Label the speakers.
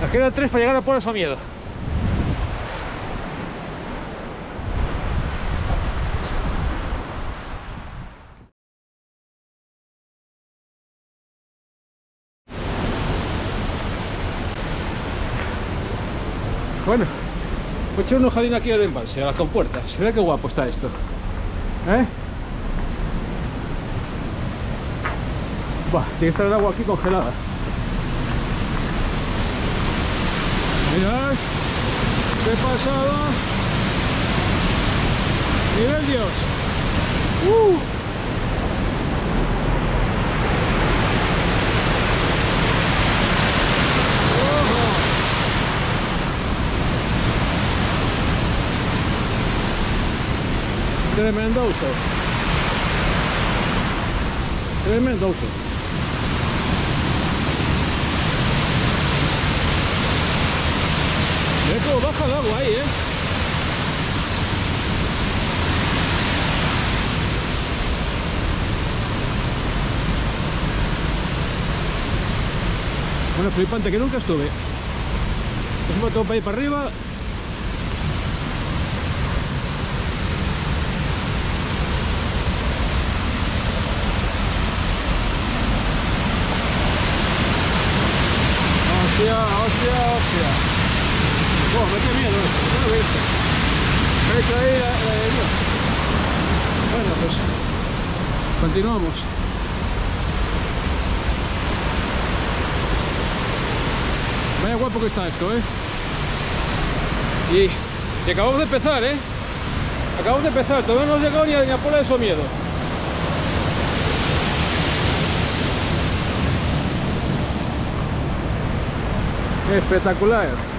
Speaker 1: Nos quedan 3 para llegar a Puebla de Somiedo. Bueno, voy a echar un ojadín aquí al embalse, a las compuertas. Mira qué guapo está esto. Buah, tiene que estar el agua aquí congelada. Mirad, qué pasada. Nivel Dios. Tremendoso. Tremendoso. Mira cómo baja el agua ahí, Bueno, flipante, que nunca estuve. Es un botón para ir para arriba. Hostia. Me qué miedo esto, ¿qué lo viste? Me ha hecho ahí la de Dios. Bueno, pues continuamos. Vaya guapo que está esto, Y acabamos de empezar, Acabamos de empezar, todavía no hemos llegado ni a Puebla de Somiedo. Espectacular.